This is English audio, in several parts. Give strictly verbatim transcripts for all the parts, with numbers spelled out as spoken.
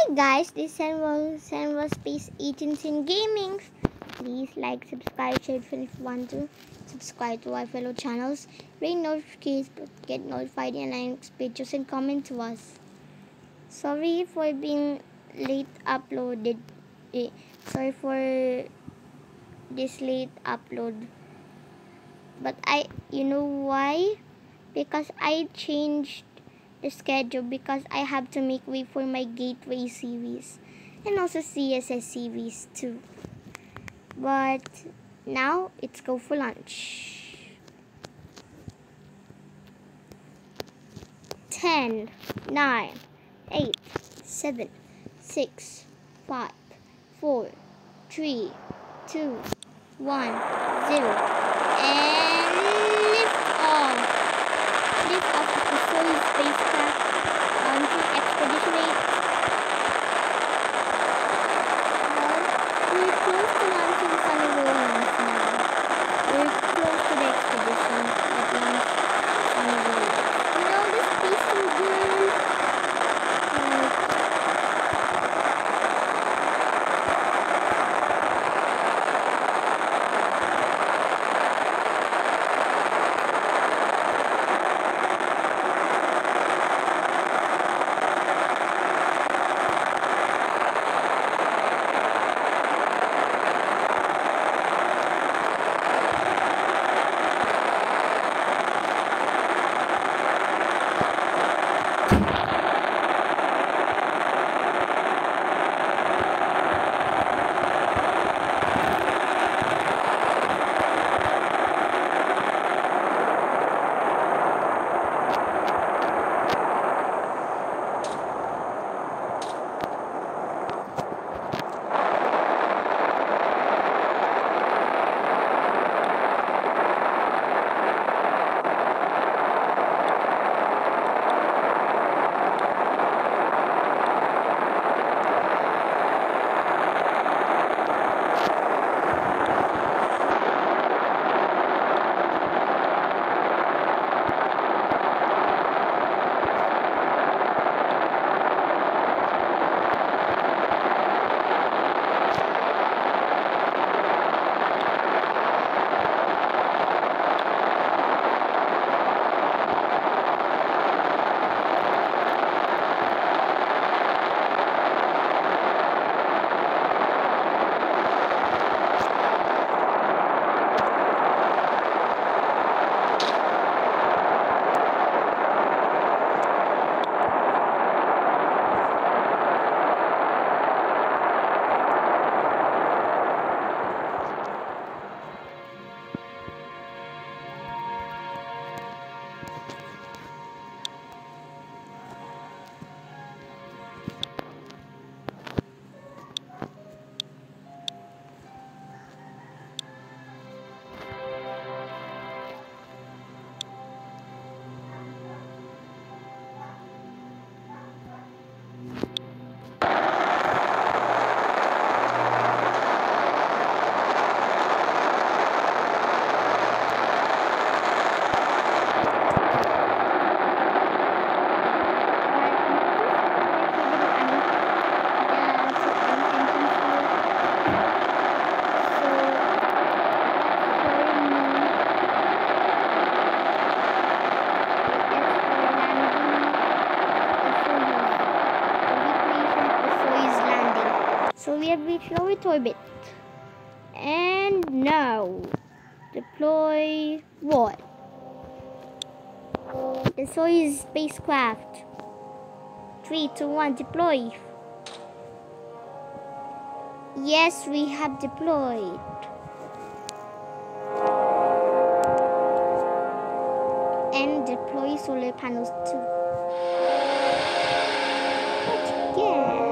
Hey guys, this is Senwa, Senwa Space Agents in Gaming. Please like, subscribe, share if you want to. Subscribe to our fellow channels. Ring notifications, get notified and like pictures and comment to us. Sorry for being late uploaded. Eh, sorry for this late upload. But I, you know why? Because I changed the schedule because I have to make way for my gateway series and also C S S series too. But now it's go for lunch. ten, nine, eight, seven, six, five, four, three, two, one, zero, and lift off. Lift off of the Soyuz spacecraft onto expedition eight. Well, we're close to launching Sunny Rollins now. We're close to the expedition that launched Sunny Rollins. You know the space girl? Like, so we have reached low Earth orbit. And now, deploy what? The Soyuz spacecraft. three, two, one, deploy. Yes, we have deployed. And deploy solar panels too. But again,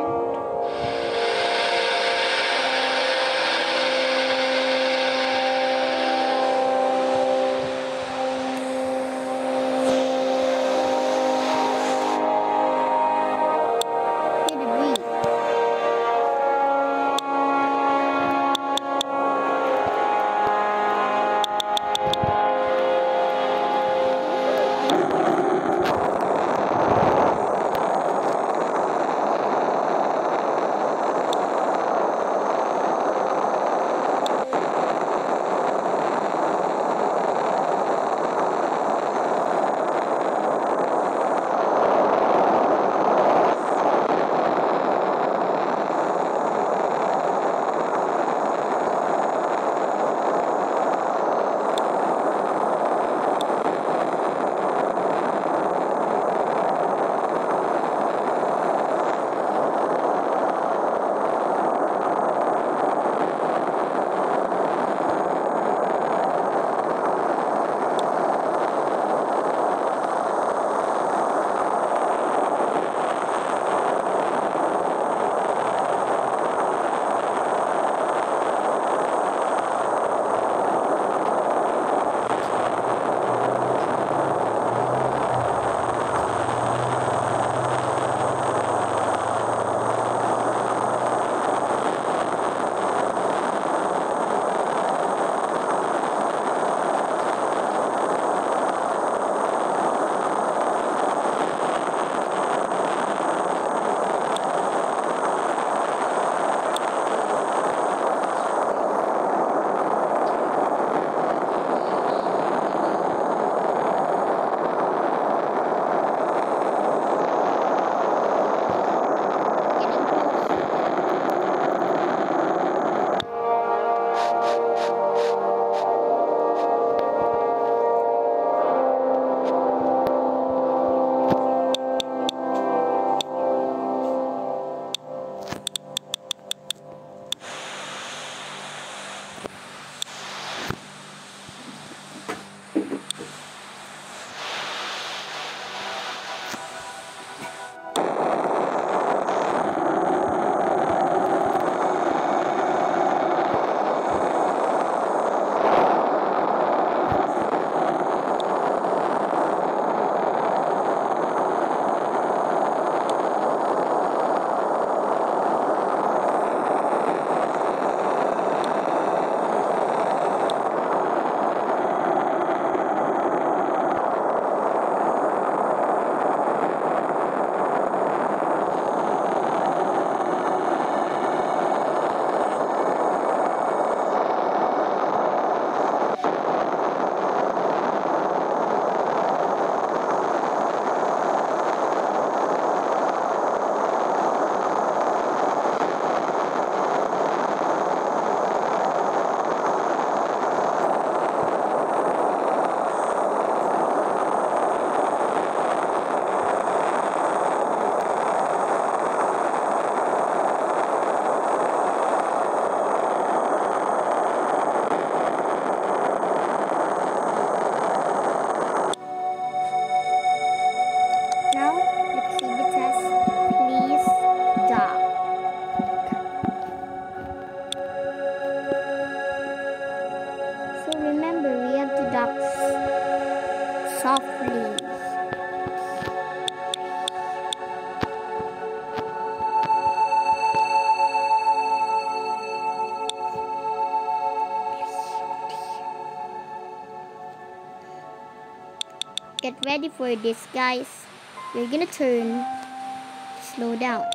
get ready for this, guys. We're gonna turn. Slow down.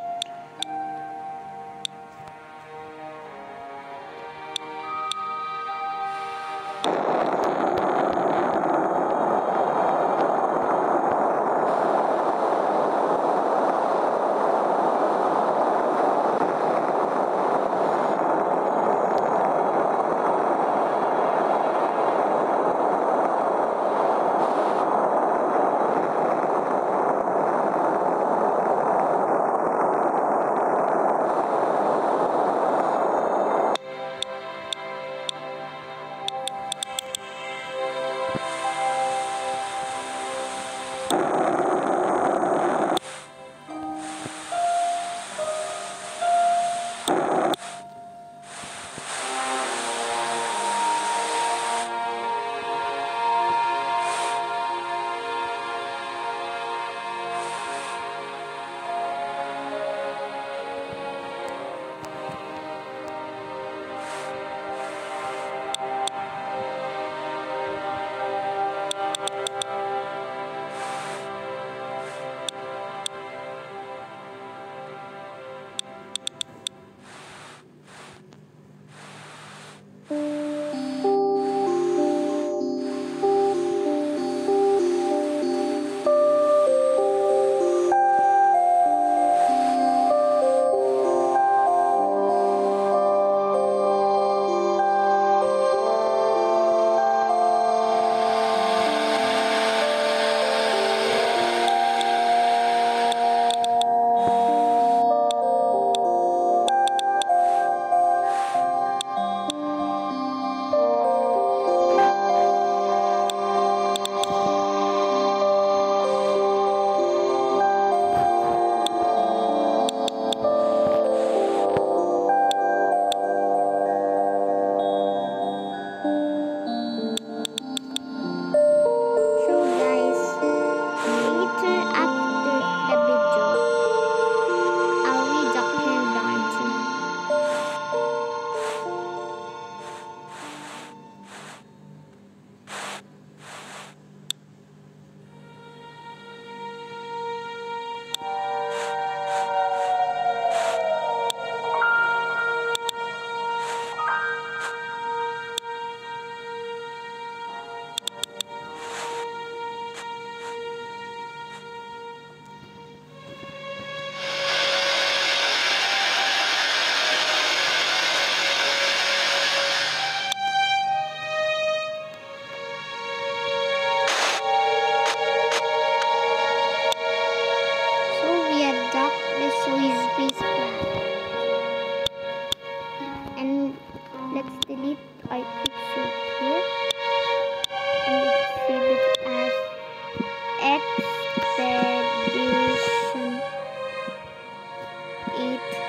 Soyuz spacecraft. And let's delete our quick save here. And let's save it as expedition eight.